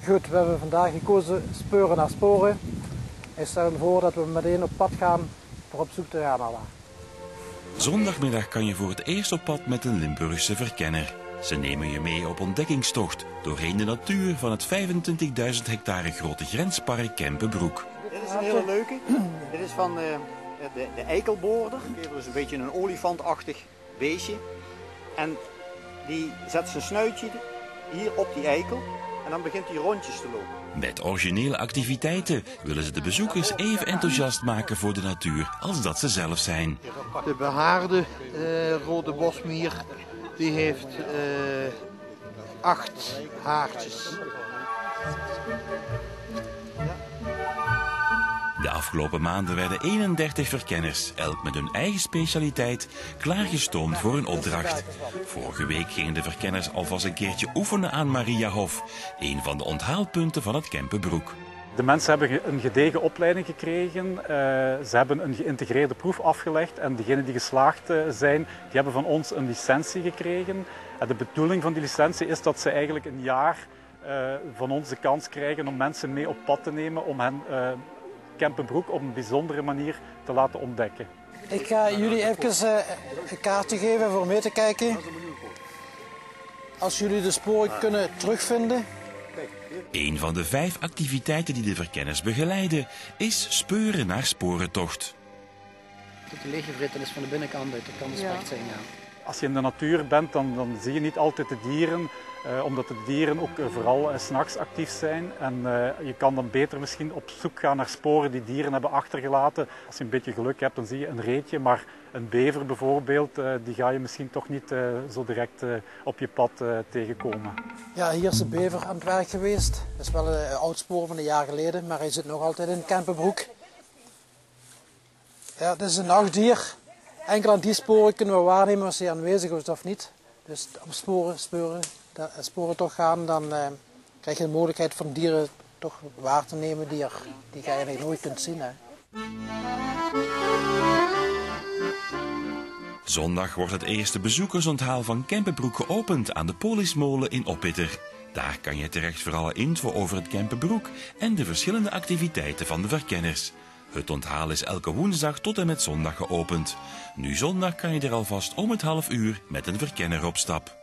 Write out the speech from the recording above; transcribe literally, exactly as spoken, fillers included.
Goed, we hebben vandaag gekozen speuren naar sporen. Ik stel voor dat we meteen op pad gaan voor op zoek te gaan naar waar. Zondagmiddag kan je voor het eerst op pad met een Limburgse verkenner. Ze nemen je mee op ontdekkingstocht doorheen de natuur van het vijfentwintigduizend hectare grote grenspark Kempenbroek. Dit is een hele leuke. Dit is van de, de, de eikelboorder. Dat is een beetje een olifantachtig beestje. En die zet zijn snuitje hier op die eikel en dan begint hij rondjes te lopen. Met originele activiteiten willen ze de bezoekers even enthousiast maken voor de natuur als dat ze zelf zijn. De behaarde uh, rode bosmier die heeft uh, acht haartjes. De afgelopen maanden werden eenendertig verkenners, elk met hun eigen specialiteit, klaargestoomd voor een opdracht. Vorige week gingen de verkenners alvast een keertje oefenen aan Mariahof, een van de onthaalpunten van het Kempenbroek. De mensen hebben een gedegen opleiding gekregen, uh, ze hebben een geïntegreerde proef afgelegd en degenen die geslaagd uh, zijn, die hebben van ons een licentie gekregen. En de bedoeling van die licentie is dat ze eigenlijk een jaar uh, van ons de kans krijgen om mensen mee op pad te nemen, om hen uh, Kempenbroek op een bijzondere manier te laten ontdekken. Ik ga jullie even uh, een kaartje geven voor mee te kijken. Als jullie de sporen kunnen terugvinden. Een van de vijf activiteiten die de verkenners begeleiden is speuren naar sporentocht. De leeggevreten is van de binnenkant uit, dat kan de specht zijn, ja. Als je in de natuur bent, dan, dan zie je niet altijd de dieren, uh, omdat de dieren ook uh, vooral uh, 's nachts actief zijn. En uh, je kan dan beter misschien op zoek gaan naar sporen die dieren hebben achtergelaten. Als je een beetje geluk hebt, dan zie je een reetje, maar een bever bijvoorbeeld, uh, die ga je misschien toch niet uh, zo direct uh, op je pad uh, tegenkomen. Ja, hier is de bever aan het werk geweest. Dat is wel een oud spoor van een jaar geleden, maar hij zit nog altijd in Kempenbroek. Ja, het is een nachtdier. Enkel aan die sporen kunnen we waarnemen als hij aanwezig is of niet. Dus op sporen, sporen, sporen toch gaan, dan uh, krijg je de mogelijkheid van dieren toch waar te nemen die, er, die je eigenlijk nooit kunt zien. Hè. Zondag wordt het eerste bezoekersonthaal van Kempenbroek geopend aan de Polismolen in Oppitter. Daar kan je terecht voor alle info over het Kempenbroek en de verschillende activiteiten van de verkenners. Het onthaal is elke woensdag tot en met zondag geopend. Nu zondag kan je er alvast om het half uur met een verkenner op stap.